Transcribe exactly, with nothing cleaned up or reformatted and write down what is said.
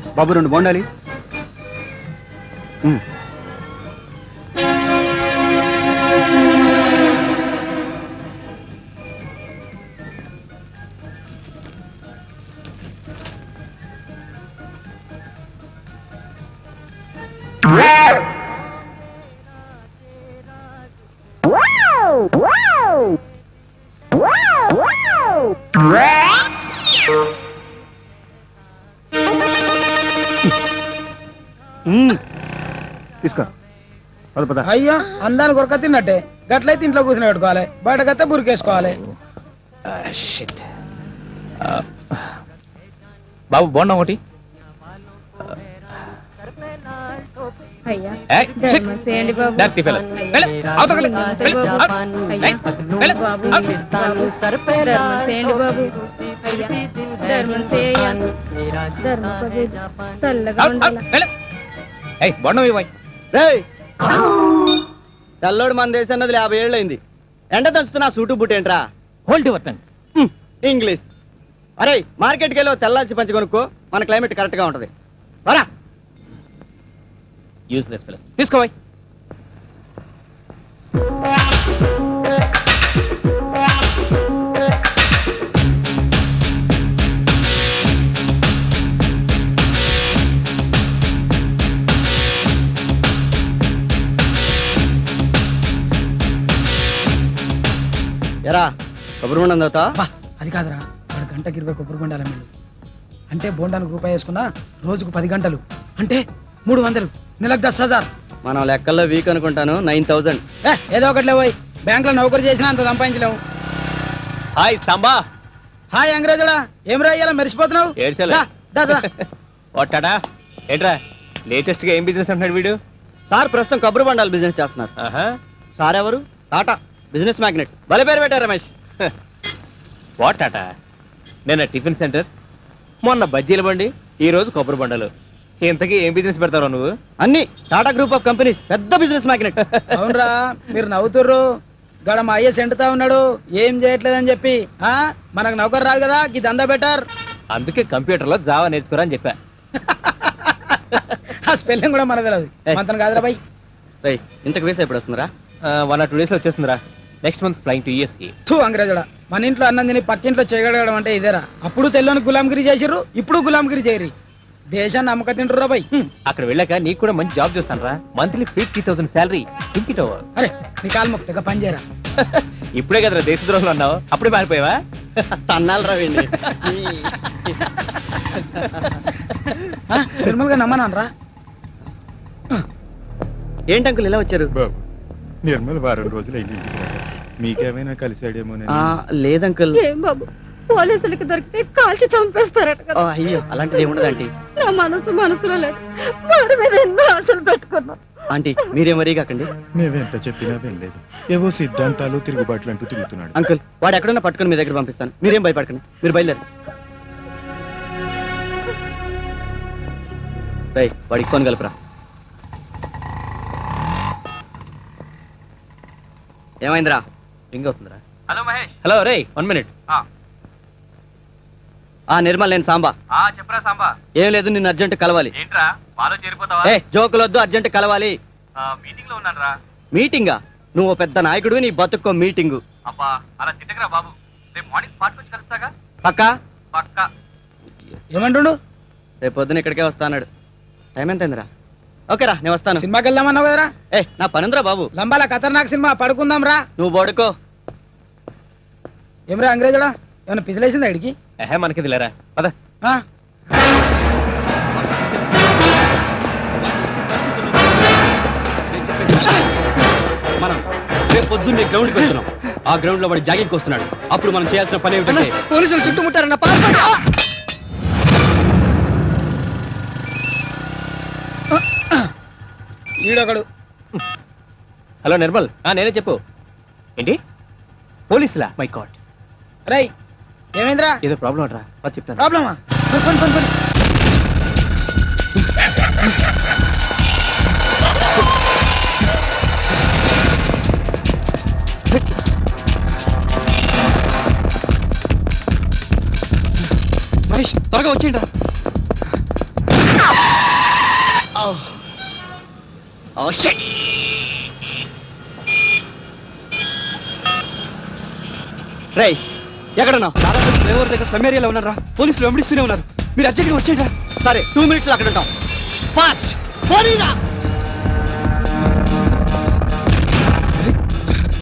బాబు రెండు బోండాలి. తీసుకో. అయ్యా అందాన్ని కొరక తిన్నట్టే గట్లయితే ఇంట్లో కూర్చుని పెట్టుకోవాలి, బయటకైతే బురికేసుకోవాలి. బాబు బోండం ఒకటి. బోండం ఇవ్వాలి. తెల్లోడు మన దేశం అన్నది యాభై ఏళ్ళు అయింది. ఎండ దంచుతున్నా సూటు బుట్ ఏంట్రా? Hold your tongue. ఇంగ్లీష్. అరే మార్కెట్కి వెళ్ళి తెల్లాల్చి పంచి కొనుక్కో, మన క్లైమేట్ కరెక్ట్ గా ఉంటది. వరా యూస్లెస్ ఫెలోస్. తీసుకోవాలి. ఎరా కొబ్బరి బొండం చదువుతా? అది కాదురా, వాడు గంటకి ఇరవై కొబ్బరి బొండాల మీరు అంటే బోండానికి రూపాయి వేసుకున్నా రోజుకు పది గంటలు అంటే మూడు వందలు, నెలకు దస్ హజార్. మనం లెక్కల్లో వీక్ అనుకుంటాను. Nine thousand. ఏదో ఒకటిలే పోయి బ్యాంక్ లో నౌకరు చేసినా అంత సంపాదించలేము. హాయ్ సాంబా. హాయ్ అంగ్రేజుడా, ఏం రాయ్యాలా మెరిసిపోతున్నావు? ఓటాడా ఏంట్రా లేటెస్ట్ గా ఏం బిజినెస్ అంటున్నాడు వీడు? సార్ ప్రస్తుతం కొబ్బరి బొండాలు బిజినెస్ చేస్తున్నారు. సార్ ఎవరు? Tata business magnate. భలే పేరు పెట్టారు రమేష్. వాట్ టాటా? నిన్న టిఫిన్ సెంటర్, మొన్న బజ్జీల బండి, ఈ రోజు కొబ్బరి బండలు. ఇంతకీ ఏం బిజినెస్ పెడతావు నువ్వు? అన్ని టాటా గ్రూప్ ఆఫ్ కంపెనీస్, పెద్ద బిజినెస్ మ్యాగ్నెట్. అవునరా, మీరు నవ్వుతుర్రు. గడ మా అయ్య సెంటుతా ఉన్నాడు ఏం చేయట్లేదని చెప్పి. ఆ మనకు నౌకరు రాదు కదా, ఈ దందా బెటర్. అందుకే కంప్యూటర్ లో జావా నేర్చుకోరా అని చెప్పా. ఆ స్పెల్లింగ్ కూడా మన తెలియదు. మంతన కాదురా బాయ్. ఇంతకు వేసా ఎప్పుడు వస్తుందిరా? వన్ ఆర్ టూ డేస్ లో వచ్చేస్తుందిరా. Next month flying to USA. తూ అంగ్రేజుడా, మన ఇంట్లో అన్నం తిని పక్కింట్లో చేయగలగడం అంటే ఇదేరా? అప్పుడు తెల్లని గులాంగిరి చేసిర్రు, ఇప్పుడు గులాంగిరి చేయరు. దేశాన్ని నమ్మక తింటురా బాయ్. అక్కడ వెళ్ళాక నీకు కూడా మంచి జాబ్ చేస్తాను రా. Monthly fifty thousand salary. Think over. అరే నీ కాలు మొక్కగా పని చేయరా. ఇప్పుడే కదరా దేశద్రోహులు అన్నావు, అప్పుడే మారిపోయావా? తన్నాలు రావండి. నిర్మల్ గా నమ్మనానరా. ఏంటి అంకుల్ ఇలా వచ్చారు? బాబు నిర్మల్ వారం రోజులు అయింది, మీకేమైనా కలిసాడేమో. లేదంకుల్. ఏం బాబు, పోలీసులకి దొరికితే కాల్చి చంపేస్తారట కదా. అయ్యో అలాంటిది ఏముండదంటీ. నా మనసు మనసులో లేదు, వాడి మీద ఎన్నో ఆశలు పెట్టుకున్నా. ఆంటీ మీరేం వరీ కాకండి. మేమెంత చెప్పినా వినలేదు. ఏవో సిద్ధాంతాలు తిరుగుబాట్లు అంటూ తిరుగుతున్నాడు. అంకుల్ వాడు ఎక్కడన్నా పట్టుకుని మీ దగ్గర పంపిస్తాను, మీరేం భయపడకండి. మీరు బయలుదేరు. వాడికి ఫోన్ కలుపురా. ఏమైందిరా? రింగ్ అవుతుందిరా. హలో మహేష్. హలో రే, వన్ మినిట్. ఆ నిర్మల్, నేను సాంబా. చెప్పరా సాంబా. ఏం లేదు, నిన్ను అర్జెంట్ కలవాలి. ఏంట్రా మాలో చేరిపోతావా? ఏ జోకులొద్దు, అర్జెంట్ కలవాలి. మీటింగ్ లో ఉన్నానురా. మీటింగా? నువ్వు పెద్ద నాయకుడివి, నీ బతుక్కో మీటింగు. అబ్బా అలా తిట్టకరా బాబు. రేపు మార్నింగ్ స్పాట్ వచ్చి కలుస్తాగా. పక్కా? పక్కా. ఏమంటుండు? రేపు పొద్దున ఇక్కడికే వస్తా అన్నాడు. టైం ఎంత అయిందిరా? ఓకేరా నేను వస్తాను. సినిమాకి వెళ్దామన్నావు కదరా? ఏ నా పనుందిరా బాబు. లంబాల ఖతర్నాక్ సినిమా, పడుకుందాం రా. నువ్వు పడుకో. ఏమరా అంగ్రేజుడా, ఏమన్నా పిసిలేసిందా ఇడికి? ఏహే మనకి లేరా, పద. మనం రేపు పొద్దున్నే గ్రౌండ్కి వస్తున్నాం. ఆ గ్రౌండ్ లో వాడు జాగింగ్కి వస్తున్నాడు. అప్పుడు మనం చేయాల్సిన పని ఏమిటంటే, పోలీసులు చుట్టుముట్టారన్న పాల్పడి. ఈడొకడు. హలో నిర్మల్. నేనే చెప్పు. ఏంటి పోలీసులా? My God. రై ఏమైందిరా? ఏదో ప్రాబ్లం అంటరా, అది చెప్తాను. ప్రాబ్లమా? కొను కొను కొను. మహేష్ త్వరగా వచ్చేయండి. రేయ్ ఎక్కడన్నా దాదాపు ఫ్లైఓవర్ దగ్గర స్లమ్ ఏరియాలో ఉన్నారా పోలీసులు వెంబడిస్తూనే ఉన్నారు మీరు అర్జెంట్గా వచ్చేయండి సరే టూ మినిట్స్ అక్కడ ఉంటాం ఫాస్ట్ పోనీరా